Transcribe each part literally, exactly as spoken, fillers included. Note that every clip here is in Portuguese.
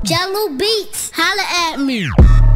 Jello Beats, holla at me.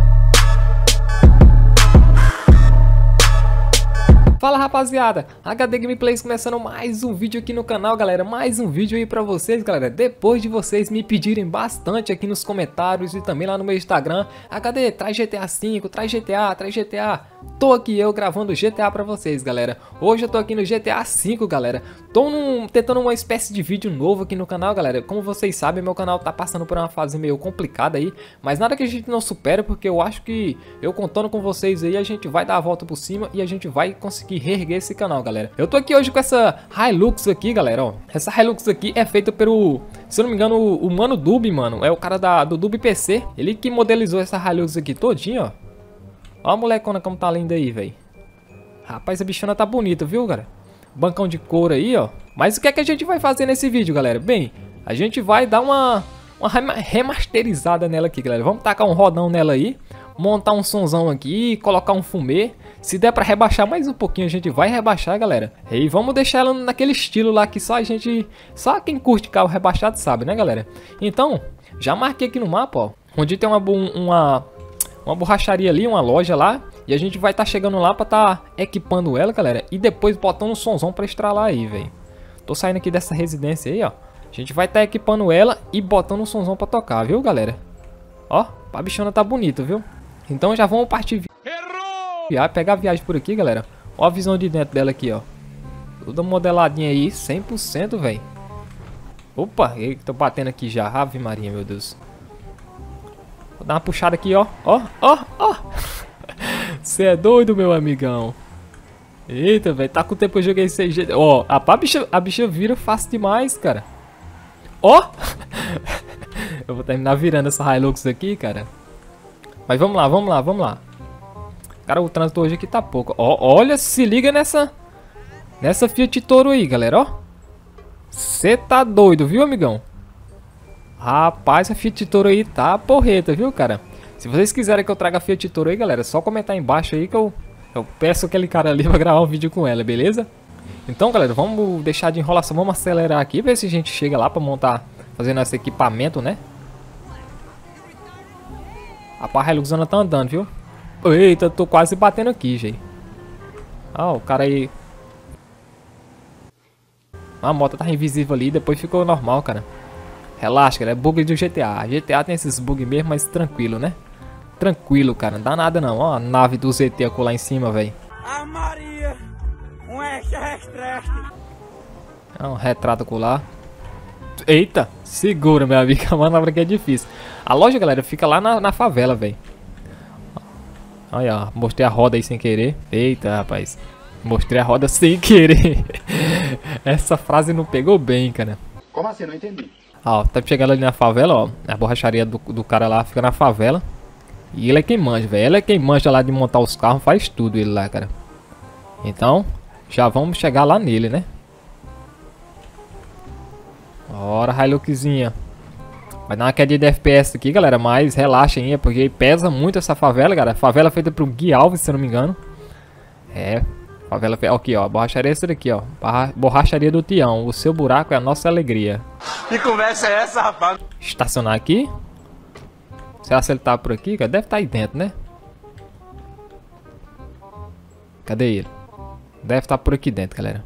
Fala rapaziada, H D Gameplays começando mais um vídeo aqui no canal, galera. Mais um vídeo aí pra vocês, galera. Depois de vocês me pedirem bastante aqui nos comentários e também lá no meu Instagram: H D, traz G T A cinco, traz G T A, traz G T A. Tô aqui eu gravando G T A pra vocês, galera. Hoje eu tô aqui no G T A cinco, galera. Tô num, tentando uma espécie de vídeo novo aqui no canal, galera. Como vocês sabem, meu canal tá passando por uma fase meio complicada aí, mas nada que a gente não supere, porque eu acho que eu contando com vocês aí, a gente vai dar a volta por cima e a gente vai conseguir reerguer esse canal, galera. Eu tô aqui hoje com essa Hilux aqui, galera, ó. Essa Hilux aqui é feita pelo, se eu não me engano, o Mano Dub, mano. É o cara da, do Dub P C. Ele que modelizou essa Hilux aqui todinha, ó. Ó a molecona como tá linda aí, velho. Rapaz, a bichona tá bonita, viu, cara? Bancão de couro aí, ó. Mas o que é que a gente vai fazer nesse vídeo, galera? Bem, a gente vai dar uma, uma remasterizada nela aqui, galera. Vamos tacar um rodão nela aí, montar um sonzão aqui, colocar um fumê. Se der pra rebaixar mais um pouquinho, a gente vai rebaixar, galera. E vamos deixar ela naquele estilo lá que só a gente... Só quem curte carro rebaixado sabe, né, galera? Então, já marquei aqui no mapa, ó. Onde tem uma, uma, uma borracharia ali, uma loja lá. E a gente vai estar tá chegando lá pra tá equipando ela, galera. E depois botando um sonzão pra estralar aí, velho. Tô saindo aqui dessa residência aí, ó. A gente vai estar tá equipando ela e botando um sonzão pra tocar, viu, galera? Ó, a bichona tá bonita, viu? Então já vamos partir... Pegar a viagem por aqui, galera. Ó a visão de dentro dela aqui, ó. Toda modeladinha aí, cem por cento, velho. Opa, eu tô batendo aqui já. Ave Maria, meu Deus. Vou dar uma puxada aqui, ó. Ó, ó, ó. Você é doido, meu amigão. Eita, velho. Tá com o tempo que eu joguei C G. Ó, a, a, bicha, a bicha vira fácil demais, cara. Ó. Eu vou terminar virando essa Hilux aqui, cara. Mas vamos lá, vamos lá, vamos lá. Cara, o trânsito hoje aqui tá pouco. Ó, olha, se liga nessa Nessa Fiat Toro aí, galera, ó. Você tá doido, viu, amigão? Rapaz, a Fiat Toro aí tá porreta, viu, cara? Se vocês quiserem que eu traga a Fiat Toro aí, galera, é só comentar aí embaixo aí que eu, eu peço aquele cara ali pra gravar um vídeo com ela, beleza? Então, galera, vamos deixar de enrolação, vamos acelerar aqui, ver se a gente chega lá pra montar, fazendo esse equipamento, né? A pá Hiluxana tá andando, viu? Eita, tô quase batendo aqui, gente. Ah, o cara aí... A moto tá invisível ali, depois ficou normal, cara. Relaxa, cara, é bug do G T A. G T A tem esses bugs mesmo, mas tranquilo, né? Tranquilo, cara, não dá nada não. Ó a nave do Z T lá em cima, velho. A Maria, um extraterrestre. É um retrato colar. Eita, segura, meu amigo, a manobra aqui é difícil. A loja, galera, fica lá na, na favela, velho. Olha, ó, mostrei a roda aí sem querer. Eita, rapaz. Mostrei a roda sem querer. Essa frase não pegou bem, cara. Como assim? Não entendi. Ó, tá chegando ali na favela, ó. A borracharia do, do cara lá fica na favela. E ele é quem manja, velho. Ele é quem manja lá de montar os carros. Faz tudo ele lá, cara. Então, já vamos chegar lá nele, né? Bora, Hiluxzinha. Vai dar uma queda de F P S aqui, galera, mas relaxem aí, porque pesa muito essa favela, galera. Favela feita pro Gui Alves, se eu não me engano. É, favela feita... Aqui, ó, borracharia é essa daqui, ó. Borracharia do Tião. O seu buraco é a nossa alegria. Que conversa é essa, rapaz? Estacionar aqui. Será que ele tá por aqui, cara? Deve estar aí dentro, né? Cadê ele? Deve estar por aqui dentro, galera.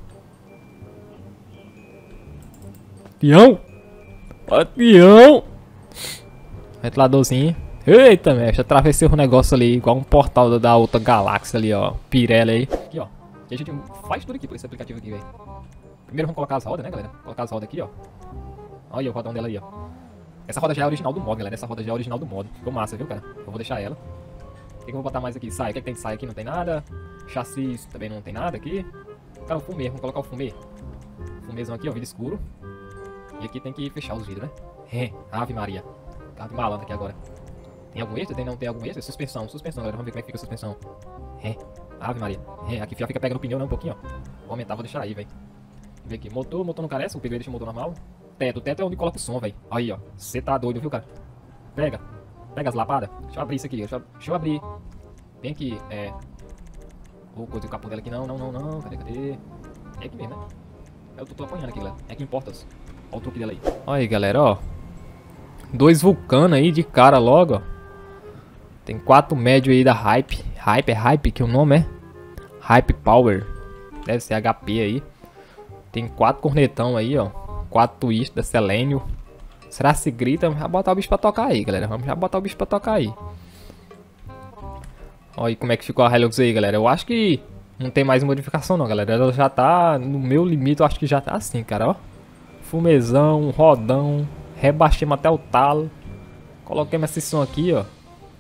Tião! Ó, Tião! Ventiladorzinho. Eita, mexe, atravessei um negócio ali, igual um portal da, da outra galáxia ali, ó. Pirelli aí. Aqui, ó. E a gente faz tudo aqui por esse aplicativo aqui, velho. Primeiro vamos colocar as rodas, né, galera? Colocar as rodas aqui, ó. Olha o rodão dela aí, ó. Essa roda já é original do modo, galera. Essa roda já é original do modo. Ficou massa, viu, cara? Eu vou deixar ela. O que, que eu vou botar mais aqui? Sai. O que, é que tem de sai aqui? Não tem nada. Chassi também não tem nada aqui. Cara, o fumê. Vamos colocar o fumê. Fumêzão aqui, ó. Vidro escuro. E aqui tem que fechar os vidros, né? É, Ave Maria. Carro de malandro aqui agora. Tem algum extra? Tem, não tem algum extra? Suspensão, suspensão, galera. Vamos ver como é que fica a suspensão. É, Ave Maria. É, aqui fica pegando o pneu, né? Um pouquinho, ó. Vou aumentar, vou deixar aí, velho. Ver aqui. Motor, motor não carece. O peguei deixa o motor normal. Teto, o teto é onde coloca o som, velho. Aí, ó. Você tá doido, viu, cara? Pega. Pega as lapadas. Deixa eu abrir isso aqui. Deixa eu, deixa eu abrir. Vem aqui, é... Vou coisa o capô dela aqui. Não, não, não, não. Cadê, cadê? É aqui mesmo, né? Eu tô, tô apanhando aqui, galera. É que importa. Olha o truque dela aí. Olha aí, galera, ó. dois vulcanos aí de cara logo, ó. Tem quatro médio aí da Hype. Hype, é Hype que o nome é? Hype Power. Deve ser H P aí. Tem quatro cornetão aí, ó. Quatro twist da Selênio. Será se grita? Vamos já botar o bicho pra tocar aí, galera. Vamos já botar o bicho pra tocar aí. Olha aí como é que ficou a Hilux aí, galera. Eu acho que não tem mais modificação não, galera. Ela já tá no meu limite. Eu acho que já tá assim, cara, ó. Fumezão, rodão. Rebaixemos até o talo. Coloquemos esse som aqui, ó.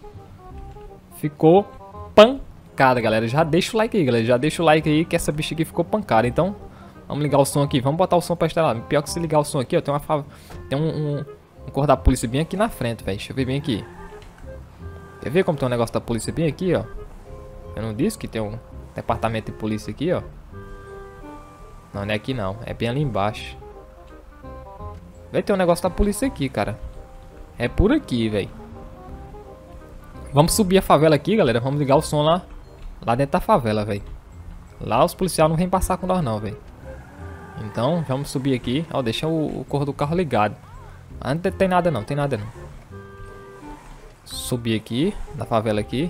Ficou pancada, galera. Já deixa o like aí, galera. Já deixa o like aí que essa bicha aqui ficou pancada. Então, vamos ligar o som aqui. Vamos botar o som pra estrelar. Pior que se ligar o som aqui, ó. Tem, uma, tem um, um, um cor da polícia bem aqui na frente, velho. Deixa eu ver bem aqui. Quer ver como tem um negócio da polícia bem aqui, ó? Eu não disse que tem um departamento de polícia aqui, ó. Não, não é aqui não. É bem ali embaixo. Vai ter um negócio da polícia aqui, cara. É por aqui, velho. Vamos subir a favela aqui, galera. Vamos ligar o som lá. Lá dentro da favela, velho. Lá os policiais não vêm passar com nós não, velho. Então, vamos subir aqui. Ó, deixa o, o corpo do carro ligado. Ah, não tem nada não, tem nada não. Subir aqui, na favela aqui.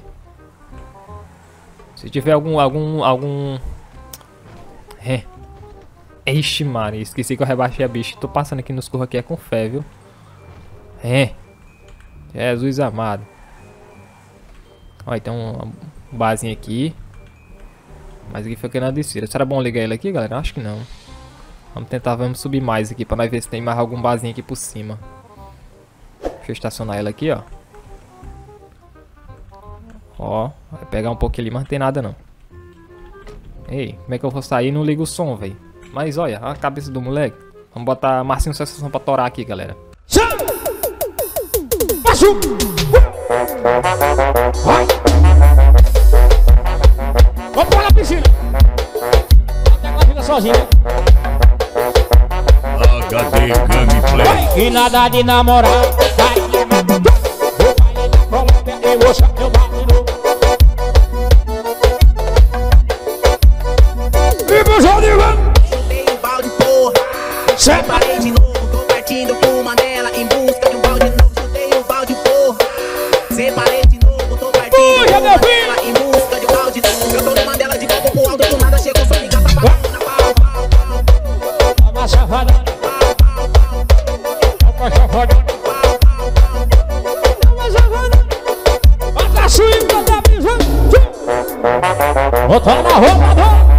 Se tiver algum, algum, algum... É. Ixi, mano, esqueci que eu rebaixei a bicha. Tô passando aqui nos curros aqui, é com fé, viu? É. Jesus amado. Olha, tem um barzinho aqui. Mas aqui foi querendo descer. Será bom ligar ele aqui, galera? Acho que não. Vamos tentar, vamos subir mais aqui pra nós ver se tem mais algum barzinho aqui por cima. Deixa eu estacionar ela aqui, ó. Ó, vai pegar um pouquinho ali, mas não tem nada não. Ei, como é que eu vou sair e não ligo o som, velho? Mas olha, a cabeça do moleque. Vamos botar Marcinho Sensação pra torar aqui, galera. Vamos pular na piscina. Até que fica sozinha. H D Gameplay. E nada de namorar. Vai, vou baile da Colômbia. Eu vou chamar meu baile novo. E pro João de Vão. Chutei o balde, porra. Separei de novo, tô partindo pro Mandela em busca de um balde novo. Chutei o balde, porra. Separei de novo, tô partindo pro Mandela em busca de um balde novo. Eu tô no Mandela de copo pro alto, do nada chegou só ligar pra pau, na pau, pau, pau. Toma safadona. Toma safadona. Toma safadona. Bota a swing, bota a prisão. Bota na roupa, dona.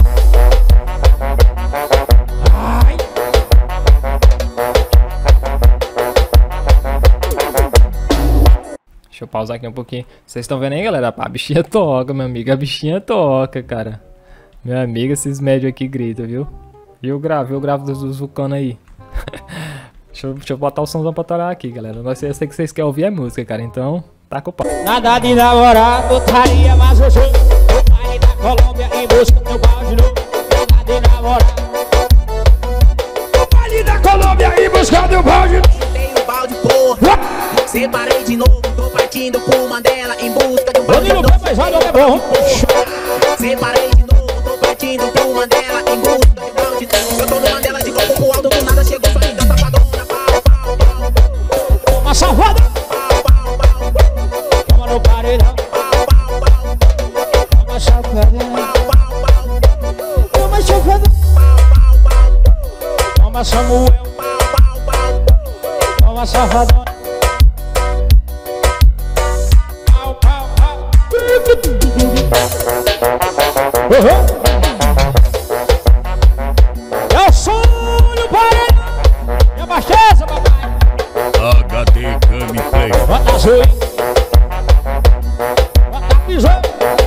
Deixa eu pausar aqui um pouquinho. Vocês estão vendo aí, galera? A bichinha toca, meu amigo. A bichinha toca, cara. Meu amigo, esses médios aqui gritam, viu? E eu gravo, eu gravo dos, dos vulcanos aí. deixa, eu, deixa eu botar o somzão pra torar aqui, galera. Eu sei, eu sei que vocês querem ouvir a música, cara. Então, tá com o pau. Nada de namorar, putaria, mas eu sou o baile da Colômbia em busca do meu balde novo. Nada de namorar. O baile da Colômbia em busca do balde novo. Chutei o balde, porra. Separei de novo, tô partindo pro Mandela em busca de um balde novo. Separei de novo, tô partindo pro Mandela em busca de um balde novo. Eu tô no Mandela de copo pro alto, do nada chegou só ligar safadona. Pau, pau, pau. Uma safada. Toma no paredão. Toma safadão. Toma safadão. Toma Samuel. Toma safadona. Uhum. É o som no paredão. Me abasteça, papai. H D Gameplay. Bota azul. Bota pisão.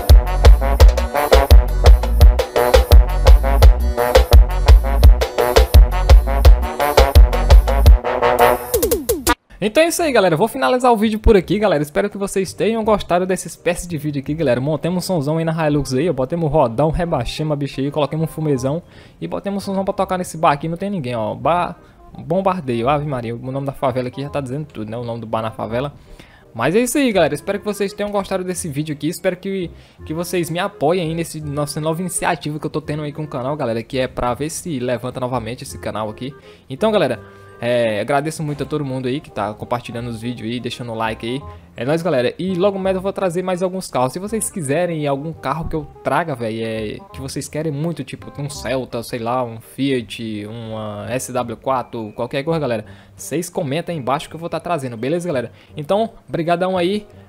Então é isso aí, galera. Vou finalizar o vídeo por aqui, galera. Espero que vocês tenham gostado dessa espécie de vídeo aqui, galera. Montemos um somzão aí na Hilux aí, ó. Botemos um rodão, rebaixemos a bicha aí, coloquemos um fumezão e botemos um somzão pra tocar nesse bar aqui. Não tem ninguém, ó. Bar... Bombardeio, Ave Maria. O nome da favela aqui já tá dizendo tudo, né? O nome do bar na favela. Mas é isso aí, galera. Espero que vocês tenham gostado desse vídeo aqui. Espero que, que vocês me apoiem aí nesse nossa nova iniciativa que eu tô tendo aí com o canal, galera. Que é pra ver se levanta novamente esse canal aqui. Então, galera... É, agradeço muito a todo mundo aí que tá compartilhando os vídeos aí, deixando o like aí. É nóis, galera. E logo mais eu vou trazer mais alguns carros. Se vocês quiserem algum carro que eu traga, velho, é, que vocês querem muito, tipo um Celta, sei lá, um Fiat, uma S W quatro, qualquer coisa, galera, vocês comentem aí embaixo que eu vou estar trazendo, beleza, galera? Então, brigadão aí.